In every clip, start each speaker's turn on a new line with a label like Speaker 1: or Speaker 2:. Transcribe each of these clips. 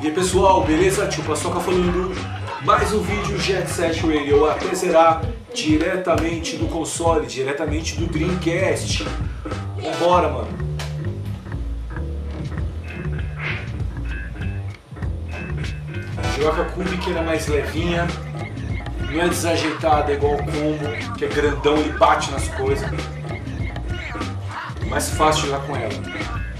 Speaker 1: E aí pessoal, beleza? Tio Paçoca falando, mais um vídeo Jet Set Radio até zerar diretamente do console, diretamente do Dreamcast. Vambora, mano. Jogar com a Cube, que era mais levinha, não é desajeitada igual o Combo, que é grandão e bate nas coisas. Mais fácil jogar com ela.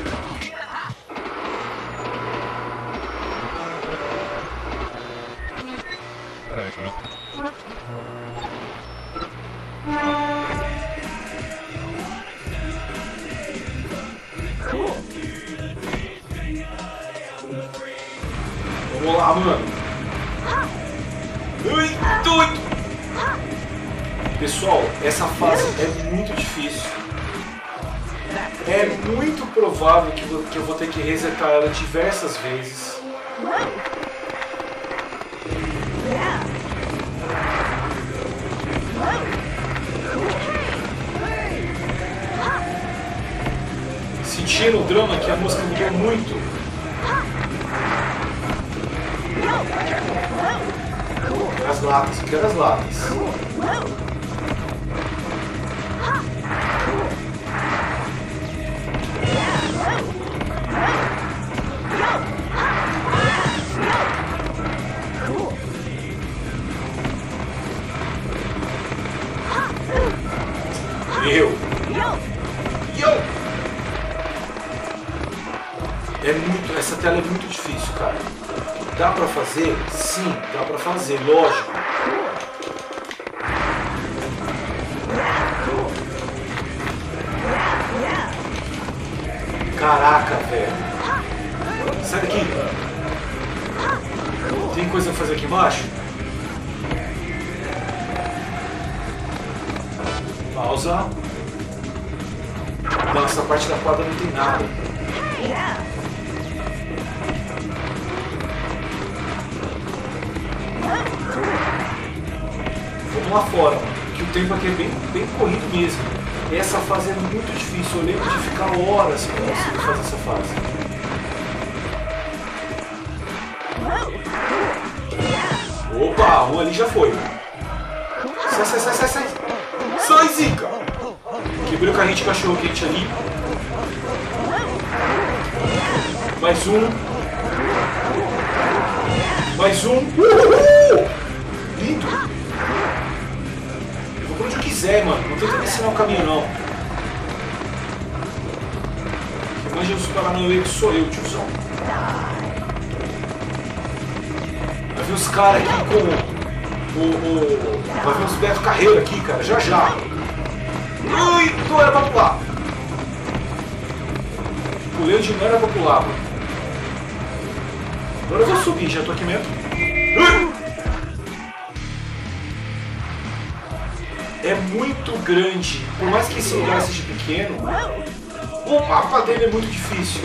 Speaker 1: Vamos lá, mano. Doido. Pessoal, essa fase é muito difícil. É muito provável que eu vou ter que resetar ela diversas vezes. Sentindo o drama que a música mudou muito. As latas, eu quero as latas. Essa tela é muito difícil, cara. Dá pra fazer? Sim, dá pra fazer, lógico. Caraca, velho. Sai daqui. Tem coisa pra fazer aqui embaixo? Pausa. Não, essa parte da quadra não tem nada. Vamos lá fora, mano, que o tempo aqui é bem corrido mesmo. Essa fase é muito difícil, eu lembro de ficar horas para conseguir fazer essa fase. Opa, um ali já foi. Sai. Sai, Zica! Quebrei o carrinho de cachorro quente ali. Mais um. Lindo! Eu vou por onde eu quiser, mano. Não tenta me ensinar o caminho, não. Quem manja dos Paranauê que sou eu, tiozão. Vai ver os caras aqui com vai ver os Beto Carreiro aqui, cara. Já. Ui, não era pra pular. Pulei onde não era pra pular, mano. Agora eu vou subir, já tô aqui mesmo. É muito grande. Por mais que esse lugar seja pequeno, o mapa dele é muito difícil.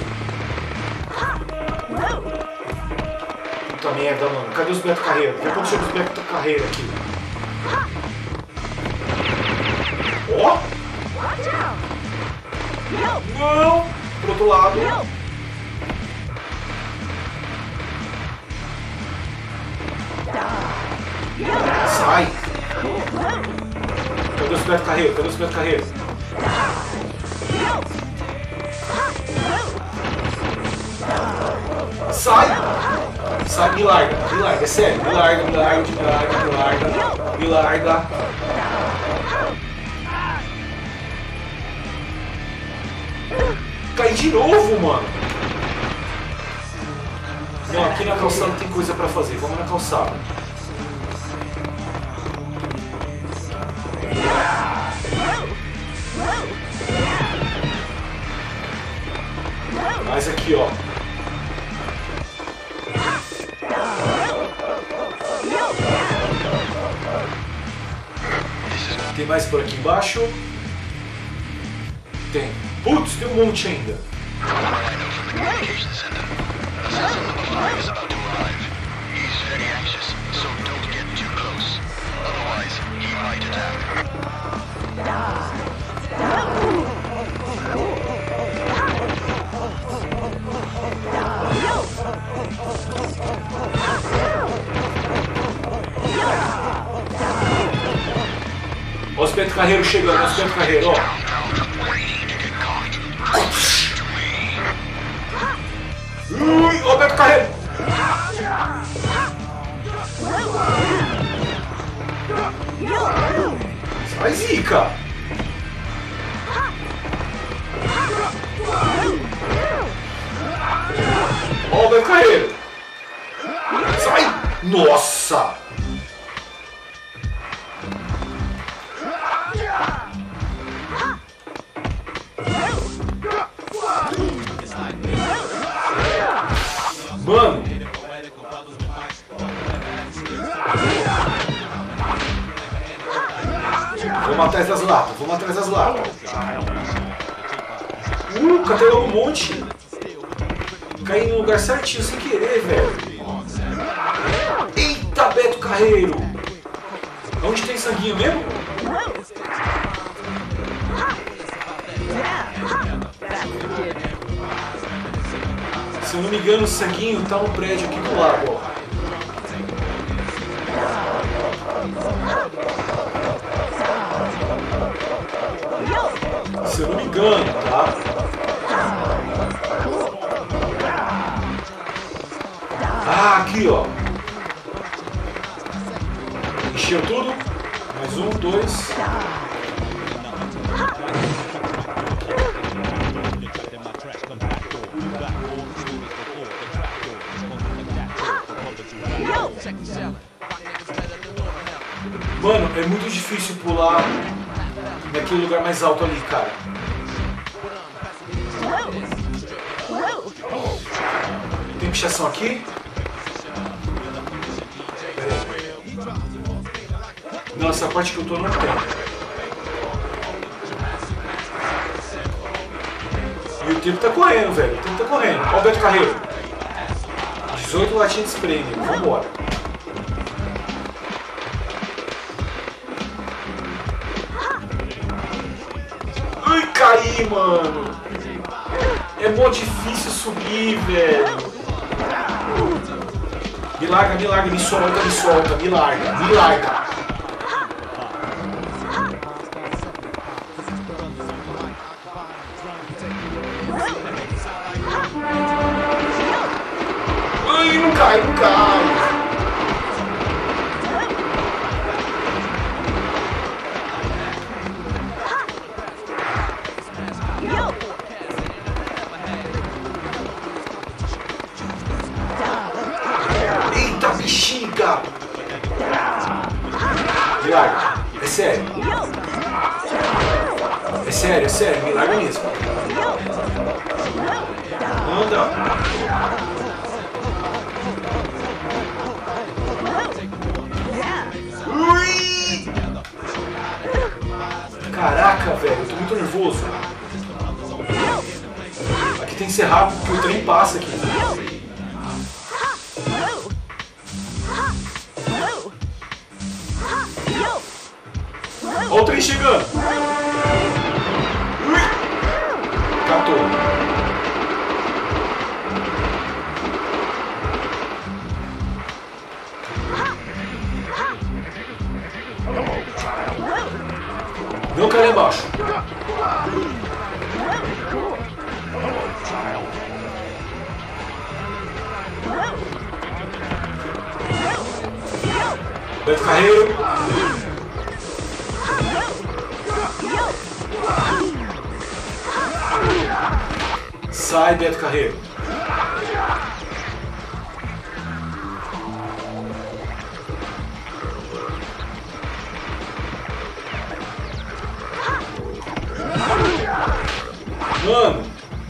Speaker 1: Puta merda, mano. Cadê os Beto Carreiro? Daqui a pouco chega os Beto Carreiro aqui. Ó! Não! Pro outro lado. Sai! Cadê os Beto Carreiro? Sai, me larga, é sério, me larga. Caí de novo, mano. Não, aqui na calçada tem coisa pra fazer, vamos na calçada. Mais aqui, ó. Tem mais por aqui embaixo? Tem. Putz, tem um monte ainda. os Beto Carreiro chegando, os Beto Carreiro, ó. Ui, ó o Beto Carreiro. Sai, zica. Ó o Beto Carreiro. Sai. Nossa. Mano. Vamos atrás das latas, vamos atrás das latas. Catei logo um monte. Caí no lugar certinho sem querer, velho. Eita, Beto Carreiro. Onde tem sanguinho mesmo? Se eu não me engano, o sanguinho tá no prédio aqui do lado, ó. Se eu não me engano, tá? Ah, aqui, ó. Encheu tudo. Mais um, dois. Mano, é muito difícil pular naquele lugar mais alto ali, cara. Tem pichação aqui? Não, essa parte que eu tô não tem. E o tempo tá correndo, velho. O tempo tá correndo. Ó o Beto Carreiro. 18 latinhas de spray, amigo. Vambora. Ai, caí, mano. É mó difícil subir, velho. Me larga, me solta, me larga, me larga. Ai, não cai, não cai. Eita, bexiga! Me larga. É sério. É sério, é sério. Me larga mesmo. Anda. Ui! Caraca, velho. Eu tô muito nervoso. Aqui tem que ser rápido porque o trem passa aqui. Olha o trem chegando! Ui! Catou! Não cai lá embaixo! Beto Carreiro! Sai, Beto Carreiro. Mano.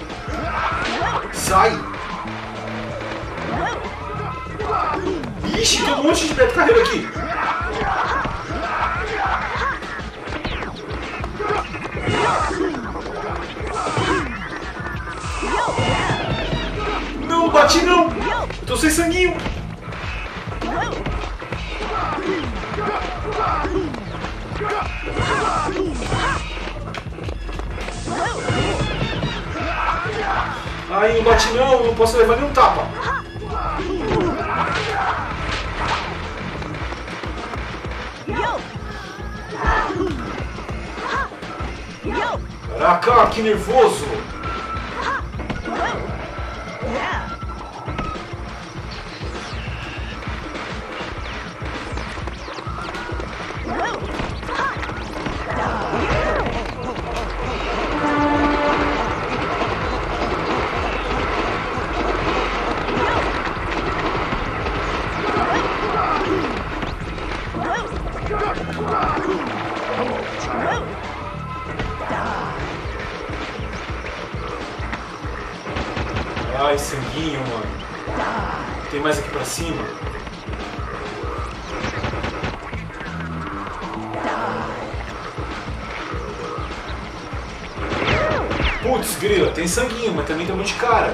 Speaker 1: Sai. Ixi, tem um monte de Beto Carreiro aqui. Não bati não! Eu tô sem sanguinho! Ai, não bati não, não posso levar nenhum tapa! Pra cá, que nervoso! Ai, sanguinho, mano. Tem mais aqui pra cima? Putz, grila, tem sanguinho, mas também tem um monte de cara.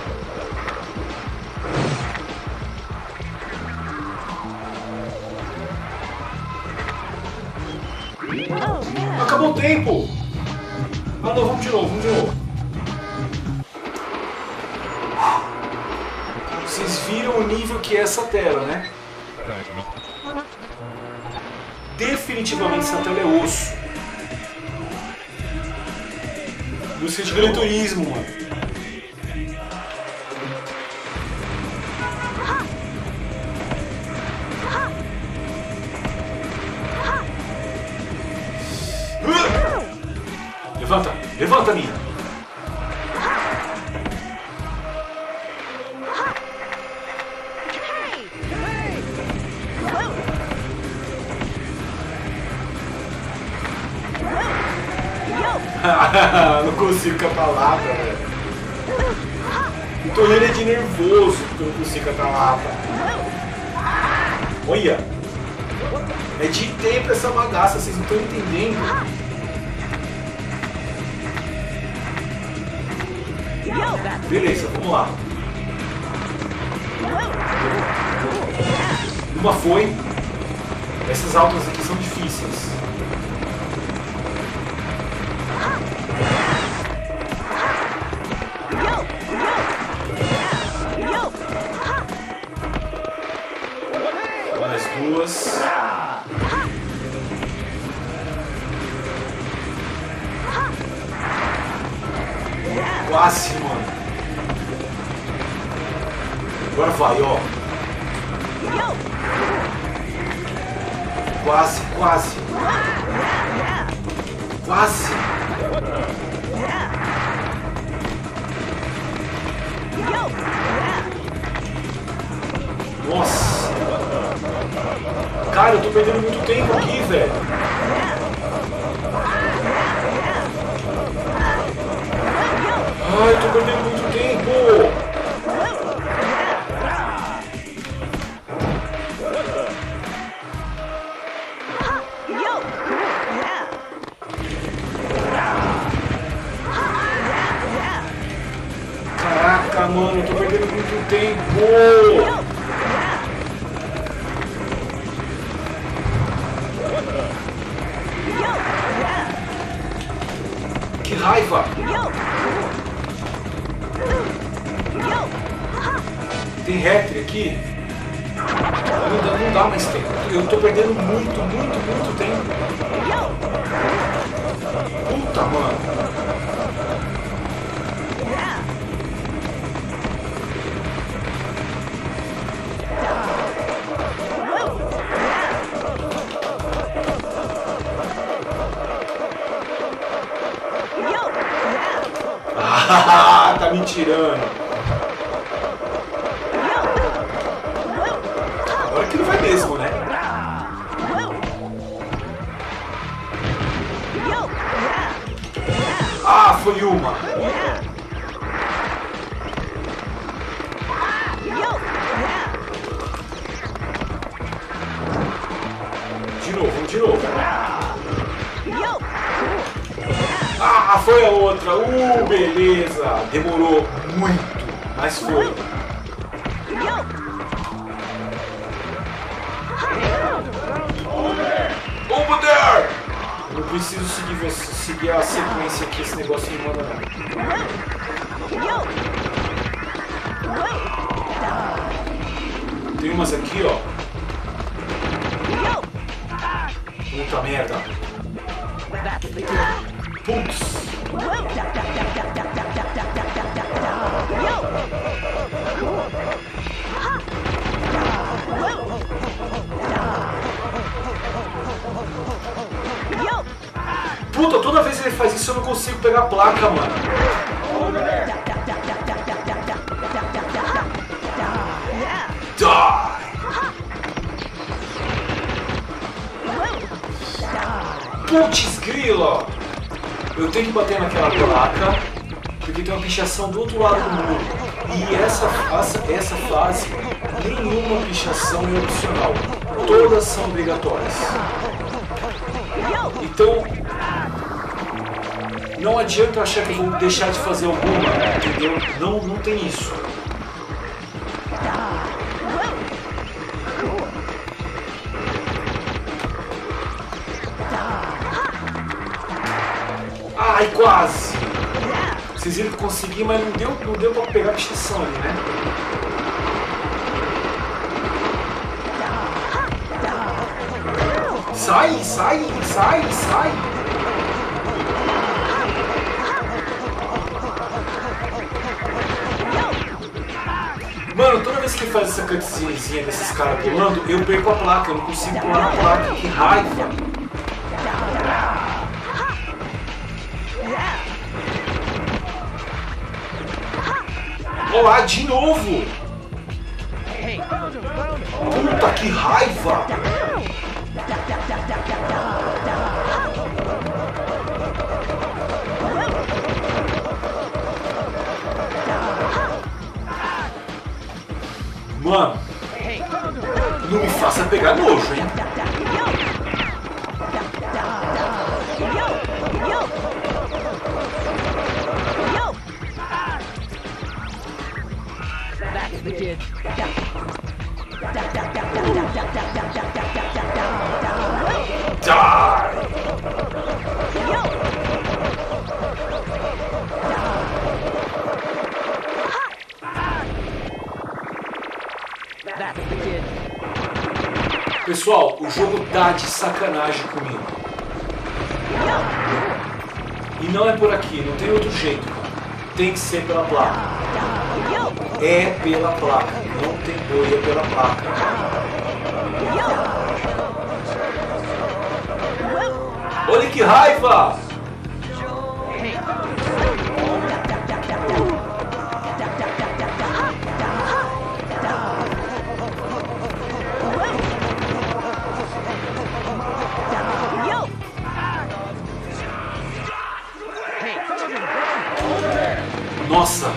Speaker 1: Acabou o tempo! Ah não, vamos de novo, vamos de novo. Vocês viram o nível que é essa tela, né? Definitivamente essa tela é osso. Música de Gran Turismo, mano. Levanta, levanta, minha. Não consigo catar lata, velho. O Torreiro é de nervoso porque eu não consigo catar lata. Olha! É de tempo essa bagaça, vocês não estão entendendo. Beleza, vamos lá. Uma foi. Essas altas aqui são difíceis. Mais duas. Quase, mano. Agora vai, ó. Quase, quase. Quase. Nossa. Cara, eu tô perdendo muito tempo aqui, velho. Ai, eu tô perdendo muito tempo. Caraca, mano, eu tô perdendo muito tempo. Que raiva! Tem retri aqui? Não dá mais tempo. Eu tô perdendo muito tempo. Puta, mano. Tá me tirando. Agora que não vai mesmo, né? Ah, foi uma. De novo, de novo. Ah, foi a outra. Beleza. Demorou muito, mas foi. Over there! Eu preciso seguir a sequência aqui, esse negócio me manda não. Tem umas aqui, ó. Puta merda. Putz. Puta, toda vez que ele faz isso eu não consigo pegar a placa, mano. Die! Putz grila! Eu tenho que bater naquela placa porque tem uma pichação do outro lado do muro. E essa fase, nenhuma pichação é opcional. Todas são obrigatórias. Então, não adianta eu achar que eu vou deixar de fazer alguma, entendeu? Não tem isso. Ai, quase! Vocês viram que consegui, mas não deu pra pegar a pichação ali, né? Sai! Mano, toda vez que faz essa cutscenezinha desses caras pulando, eu perco a placa, eu não consigo pular na placa, que raiva! Olá, de novo! Puta, que raiva! Mano, não me faça pegar nojo, hein? Pessoal, o jogo tá de sacanagem comigo. E não é por aqui, não tem outro jeito, cara. Tem que ser pela placa. É pela placa, não tem boi, é pela placa. Olha que raiva! Nossa!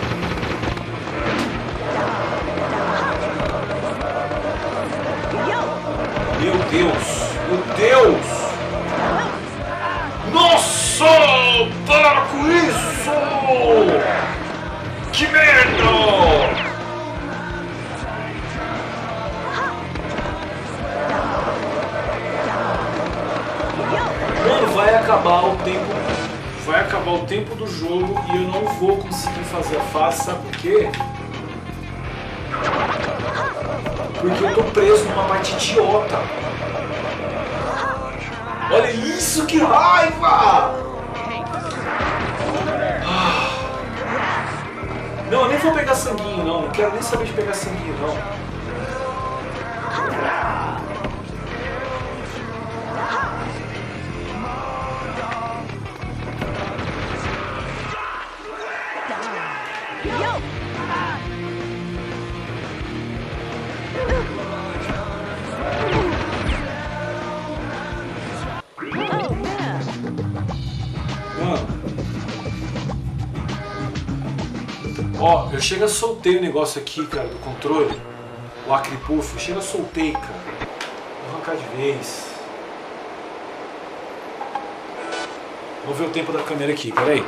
Speaker 1: Meu Deus! Meu Deus! Nossa! Para com isso! Que merda! Mano, vai acabar o tempo. Vai acabar o tempo do jogo e eu não vou conseguir fazer a fase, sabe por quê? Porque eu tô preso numa parte idiota. Olha isso, que raiva! Não, eu nem vou pegar sanguinho, não. Não quero nem saber de pegar sanguinho, não. Ó, eu chego a soltei o negócio aqui, cara, do controle. O acripuff, eu chego a soltei, cara. Vou arrancar de vez. Vou ver o tempo da câmera aqui, peraí.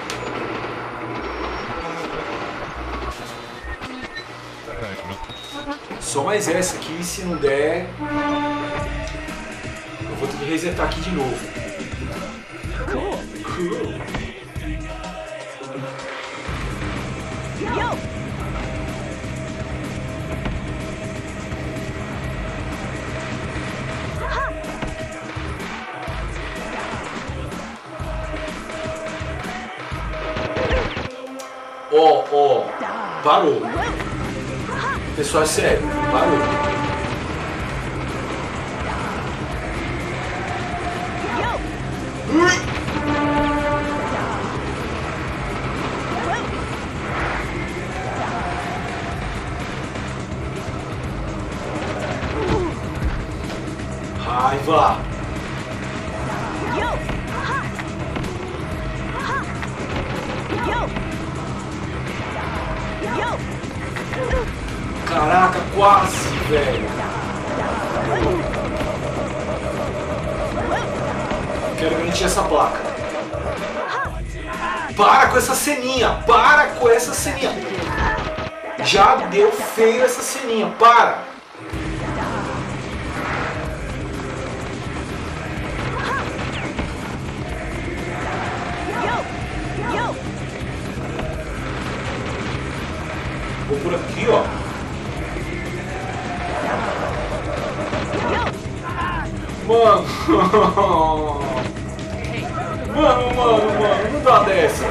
Speaker 1: Só mais essa aqui, se não der, eu vou ter que resetar aqui de novo. Cool. Ó, parou. Pessoal, é sério, parou. Ui! Raiva! Caraca, quase, velho. Quero garantir essa placa. Para com essa ceninha, para com essa ceninha. Já deu feio essa ceninha, para. Vou por aqui, ó. Mano. Mano, não dá dessa.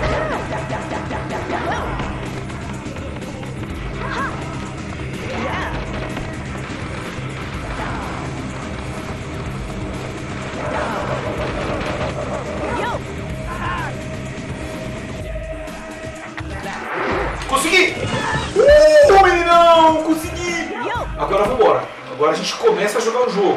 Speaker 1: Consegui! Não! Consegui! Agora vambora. Agora a gente começa a jogar o jogo.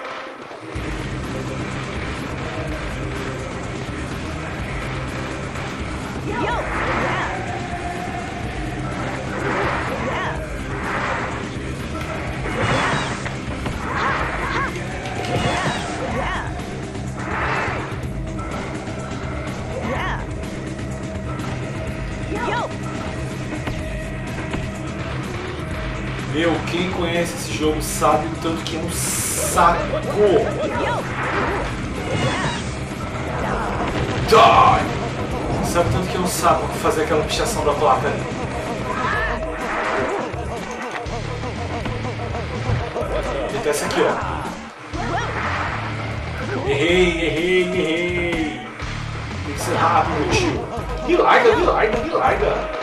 Speaker 1: Meu, quem conhece esse jogo sabe o tanto que é um saco. Die! Sabe o tanto que é um saco fazer aquela pichação da placa ali. Tentar essa aqui, ó. Errei. Tem que ser rápido, meu tio. Me larga.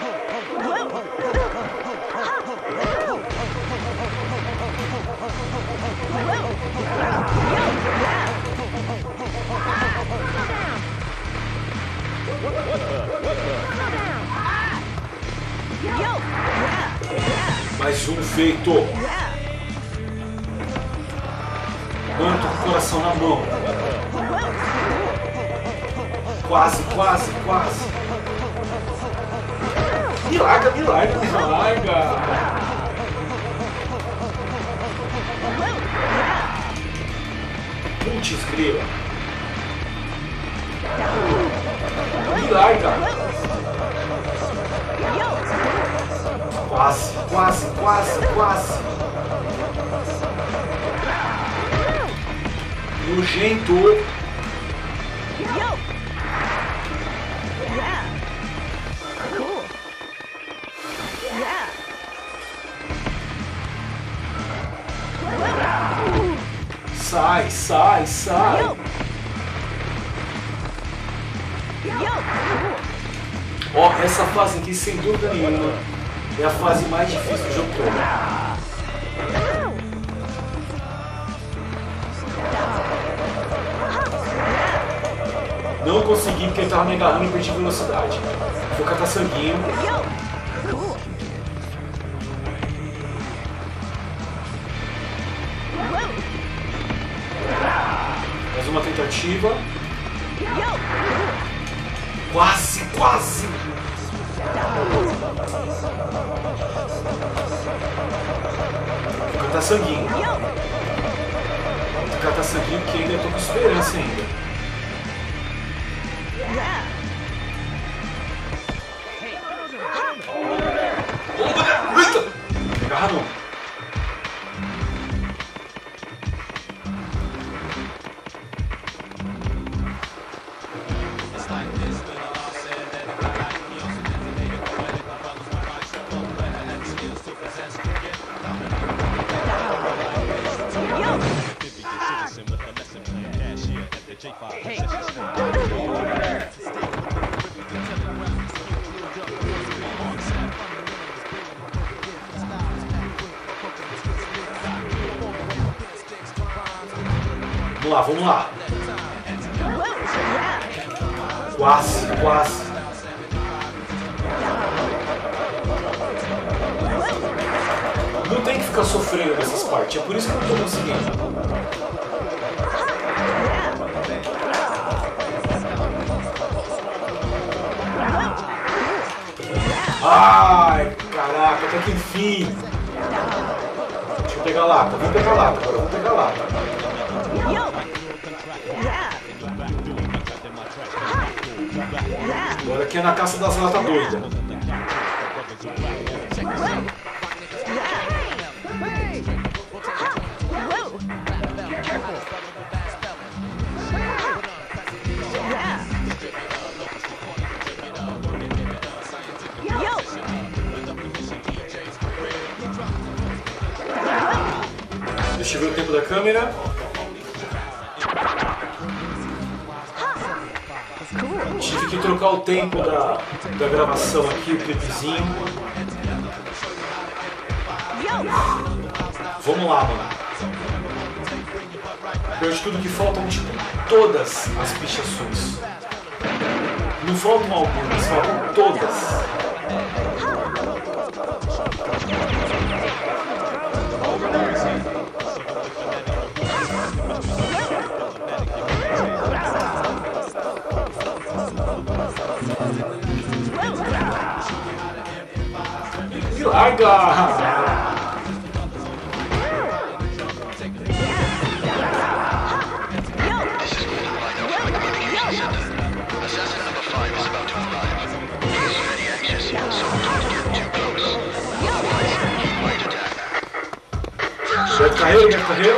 Speaker 1: Mais um feito. Mano, tô com o coração na mão. Quase. Me larga. Putz, grila. Me larga. Quase. Nojento. Sai. Ó, essa fase aqui, sem dúvida nenhuma, é a fase mais difícil do jogo todo. Não consegui porque ele tava me agarrando e perdi velocidade. Vou catar sanguinho. Mais uma tentativa. Quase. Vou catar sanguinho. Vou catar sanguinho que ainda tô com esperança ainda. Eita! Agarra não.
Speaker 2: J5
Speaker 1: lá, vamos lá. Quase, quase. Não tem que ficar sofrendo nessas partes, é por isso que eu não tô conseguindo. Ai, caraca, até que enfim. Deixa eu pegar a lata, vamos pegar a lata agora, vamos pegar a lata. Agora aqui é na caça das latas doidas. Deixa eu ver o tempo da câmera. Tive que trocar o tempo da gravação aqui, o clipezinho. Vamos lá, mano. Eu acho tudo que faltam, tipo, todas as pichações. Não faltam algumas, faltam todas. Me larga! Deve carreira, deve carreira.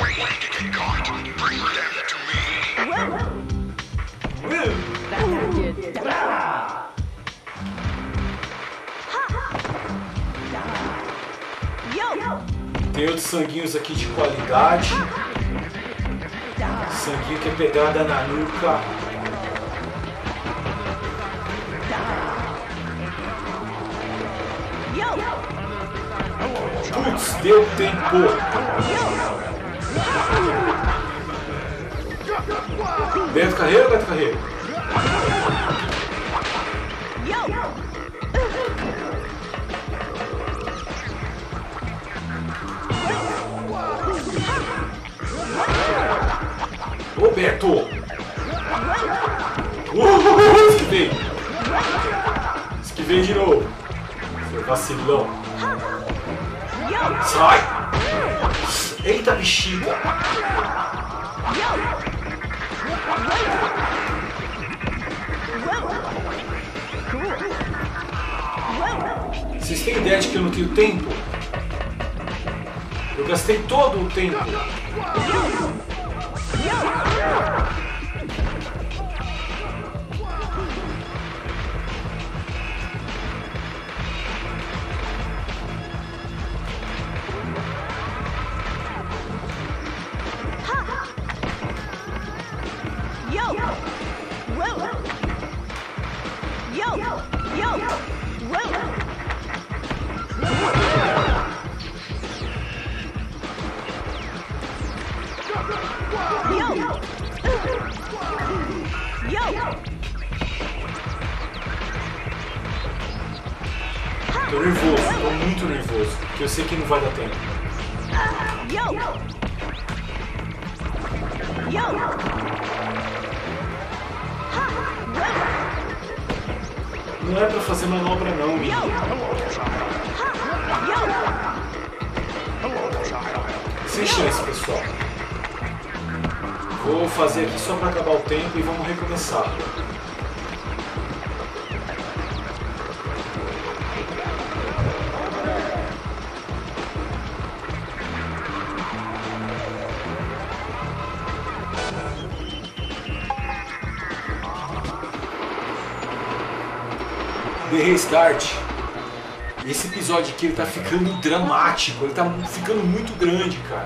Speaker 1: Tem outros sanguinhos aqui de qualidade. Sanguinho que é pegada na nuca. Putz, deu tempo. Beto Carreiro, Beto Carreiro. Ô Beto! Esquivei! Esquivei de novo. Seu vacilão. Sai! Eita bexiga! Vocês têm ideia de que eu não tenho tempo? Eu gastei todo o tempo. Tô nervoso, tô muito nervoso, porque eu sei que não vai dar tempo. Não é pra fazer manobra não, menino. Sem chance, pessoal. Vou fazer aqui só pra acabar o tempo e vamos recomeçar. The Restart. Esse episódio aqui ele tá ficando dramático, ele tá ficando muito grande, cara.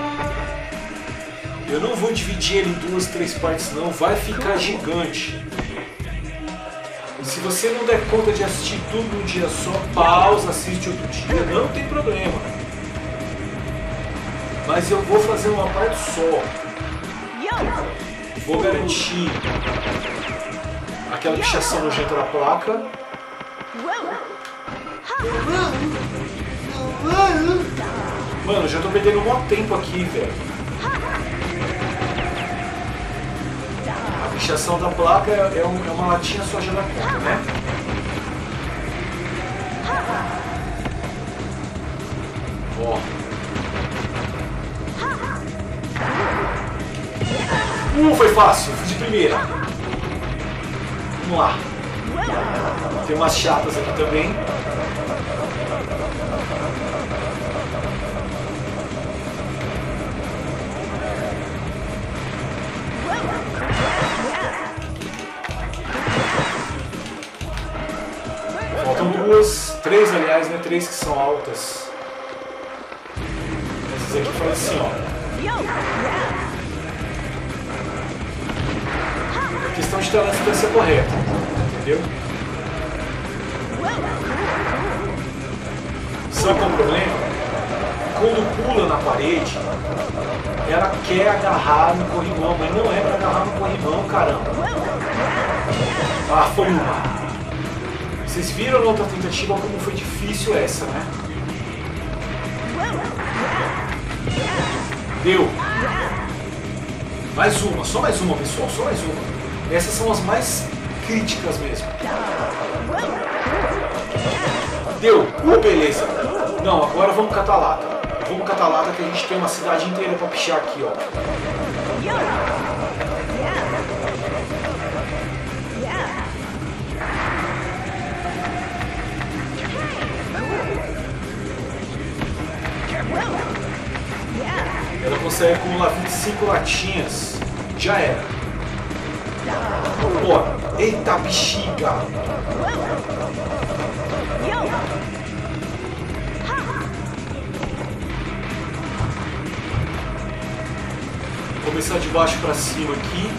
Speaker 1: Eu não vou dividir ele em 2, 3 partes não, vai ficar gigante. E se você não der conta de assistir tudo num dia só, pausa, assiste outro dia, não tem problema. Mas eu vou fazer uma parte só. Vou garantir aquela pichação nojenta da placa. Mano, eu já tô perdendo um maior tempo aqui, velho. A pichação da placa é uma latinha só já da conta, né? Ó. Foi fácil, fui de primeira. Vamos lá. Tem umas chatas aqui também. Faltam três aliás, né? Três que são altas. Essas aqui faz assim, ó. É questão de estar na distância correta, entendeu? Sabe qual é o problema? Quando pula na parede, ela quer agarrar no corrimão, mas não é para agarrar no corrimão, caramba. Ah, foi uma. Vocês viram na outra tentativa como foi difícil essa, né? Deu. Mais uma, só mais uma, pessoal, só mais uma. Essas são as mais críticas mesmo. Deu. Beleza. Não, agora vamos catar lata. Vamos catar lata que a gente tem uma cidade inteira pra pichar aqui, ó. Ela consegue acumular 25 latinhas. Já era. Pô, eita bexiga! Vou começar de baixo pra cima aqui.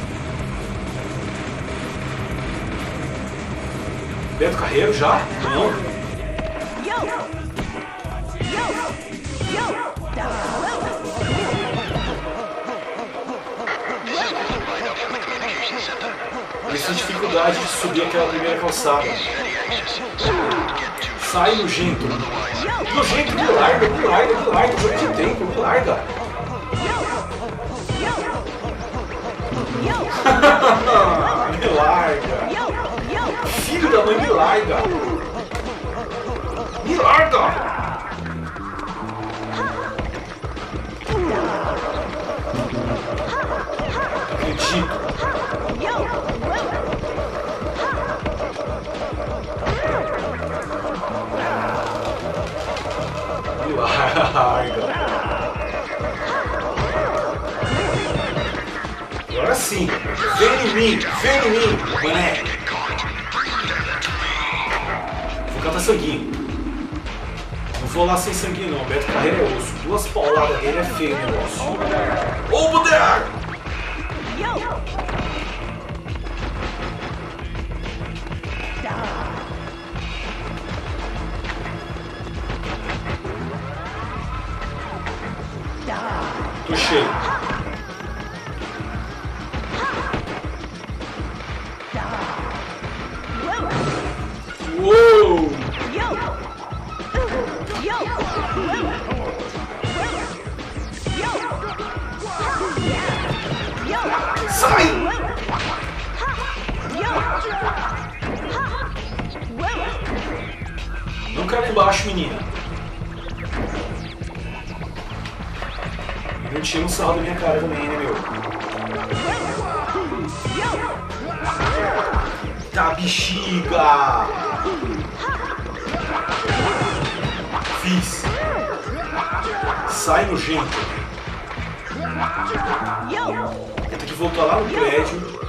Speaker 1: Beto Carreiro já? Não. Eles têm dificuldade de subir aquela primeira calçada. Sai nojento. Nojento, me larga, jogo de tempo, me larga. Me larga. Filho da mãe, me larga. Me larga. Acredito. Me larga. Agora sim. Vem em mim, mané. Vou catar sanguinho. Não vou lá sem sanguinho não, Beto Carreiro é osso. Duas pauladas dele é feio o negócio. Ô, Budear! Tô cheio. Uou! Sai! Não cai lá embaixo, menina. Não tira um sarro da minha cara também, né, meu? Tá, bexiga! Fiz. Sai nojento. Eu tenho que voltar lá no prédio.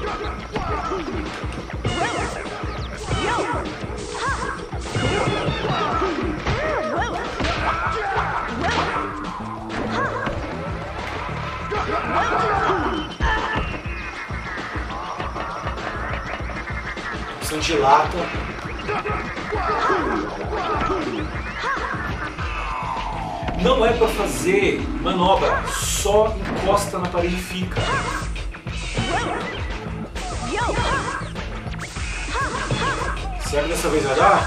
Speaker 1: Precisando de lata. Não é para fazer manobra, só encosta na parede e fica. Será que dessa vez vai dar?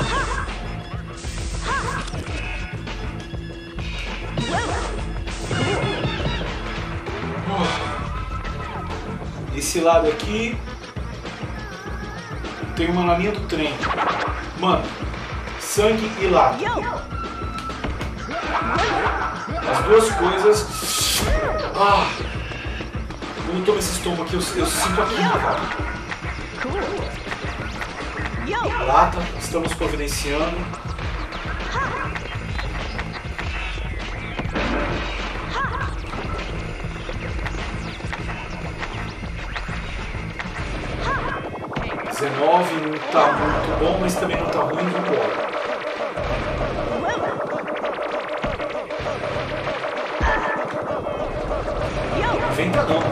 Speaker 1: Esse lado aqui tem uma na linha do trem. Mano, sangue e lata. As duas coisas. Quando eu tomo esse estômago aqui, eu sinto aqui, cara. Lata, estamos providenciando. Não tá muito bom, mas também não tá ruim, vambora. Inventa não.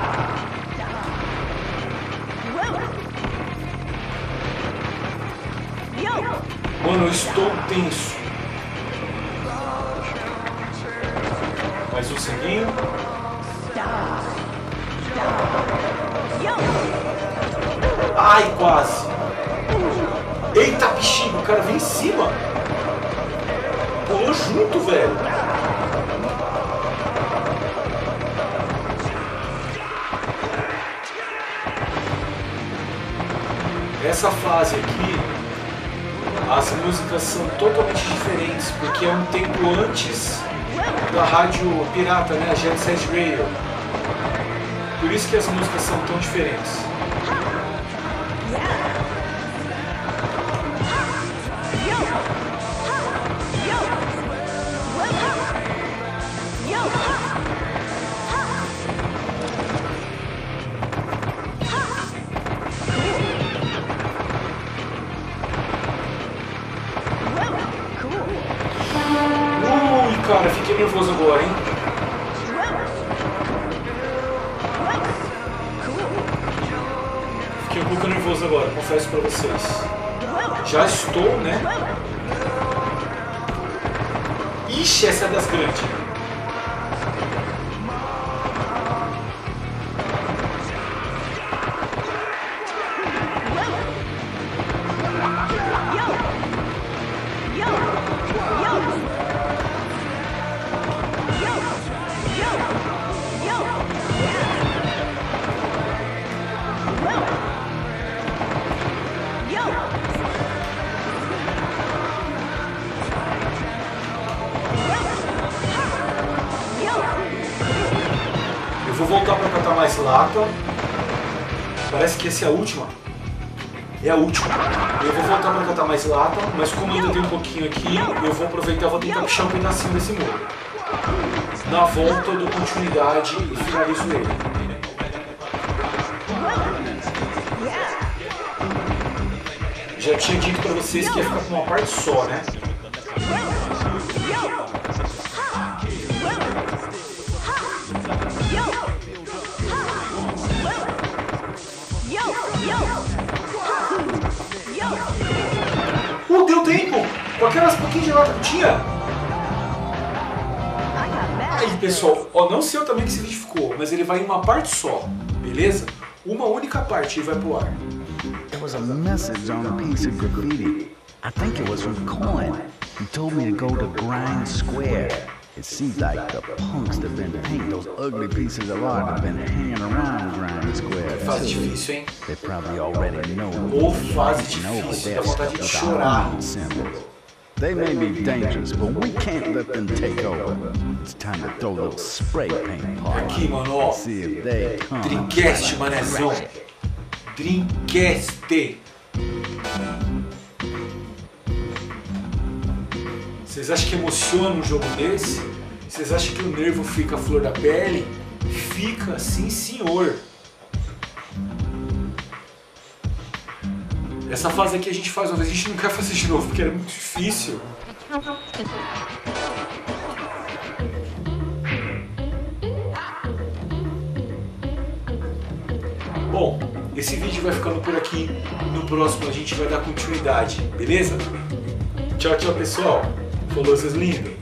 Speaker 1: Mano, eu estou tenso. Mais um seguinho. Ai, quase. Eita, bichinho, o cara vem em cima. Pulou junto, velho. Essa fase aqui, as músicas são totalmente diferentes, porque é um tempo antes da rádio pirata, né, a Jet Set Radio. Por isso que as músicas são tão diferentes. Cara, fiquei nervoso agora, hein? Fiquei um pouco nervoso agora, confesso pra vocês. Já estou, né? Ixi, essa é das grandes. Vou voltar para catar mais lata. Parece que essa é a última. É a última. Eu vou voltar para catar mais lata, mas como ainda tem um pouquinho aqui, eu vou aproveitar e vou tentar puxar um pedacinho desse muro. Na volta eu dou continuidade e finalizo ele. Já tinha dito para vocês que ia ficar com uma parte só, né? Deu tempo! Com aquelas pouquinhas de lata que tinha! Aí, pessoal, ó, não sei o tamanho que esse vídeo ficou, mas ele vai em uma parte só, beleza? Uma única parte e vai pro ar.
Speaker 2: There was a message on a piece of graffiti. I think it was from Coin. He told me to go to Grind Square. It seems like the punks that been painting those ugly pieces of art have been hanging around Grind Square.
Speaker 1: Fase difícil, hein?
Speaker 2: They probably already know.
Speaker 1: Ô, fase difícil, dá vontade de chorar.
Speaker 2: They may be dangerous, but we can't let them take over. It's time to throw a little spray paint party.
Speaker 1: Aqui, mano, ó.
Speaker 2: See if they come.
Speaker 1: Dreamcast, manezão. Dreamcast. Vocês acham que emociona um jogo desse? Vocês acham que o nervo fica a flor da pele? Fica, sim senhor. Essa fase aqui a gente faz uma vez, a gente não quer fazer de novo porque era muito difícil. Bom, esse vídeo vai ficando por aqui. No próximo a gente vai dar continuidade, beleza? Tchau, tchau, pessoal. Falou, seus lindos.